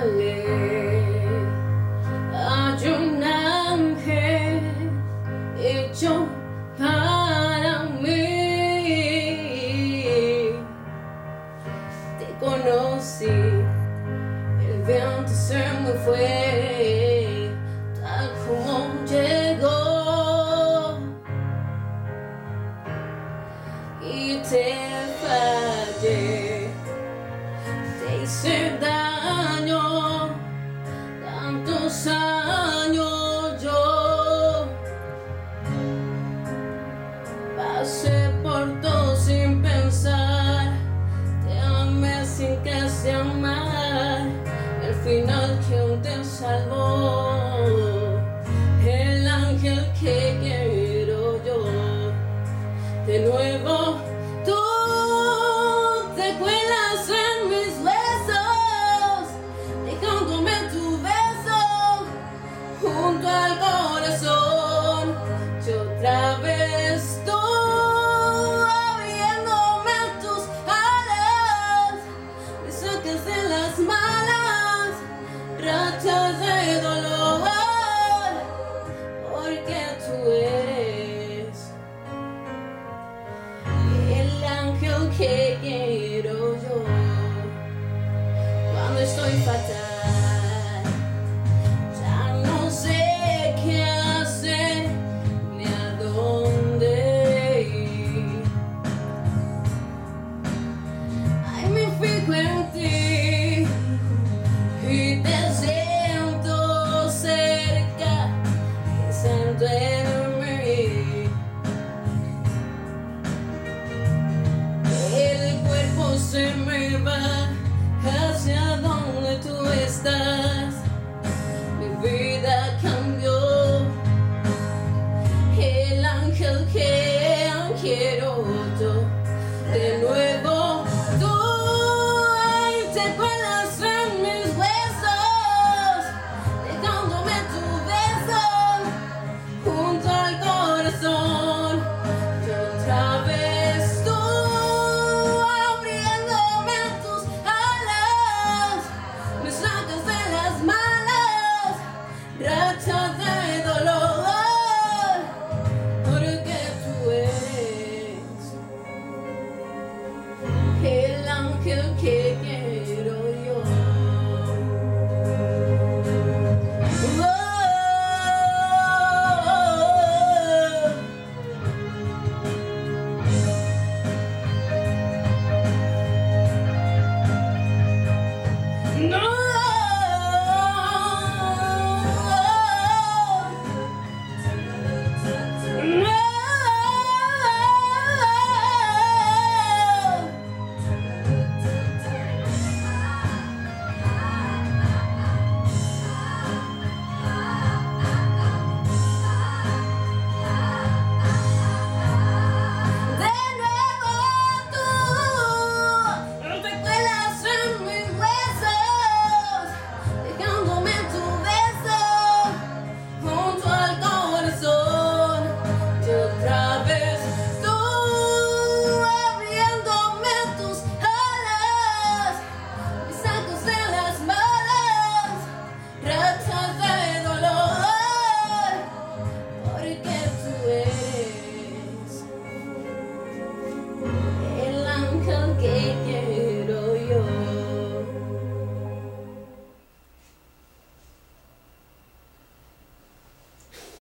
sale. Hay un ángel hecho para mí. Te conocí, el viento se me fue, tal como llegó, y te fallé, te hice daño, tantos años yo pasé por todo sin pensar, te amé sin casi amar, y al final quien te salvó, el ángel que quiero yo. De nuevo tú te cuelas en mis huesos, dejándome tu beso junto al corazón, y otra vez tú abriéndome tus alas, me sacas de las malas rachas de dolor, porque tú eres el ángel que quiero yo. Cuando estoy fatal, ya no sé qué hacer ni a dónde ir. Ay, me fijo en ti y te siento cerca, pensando en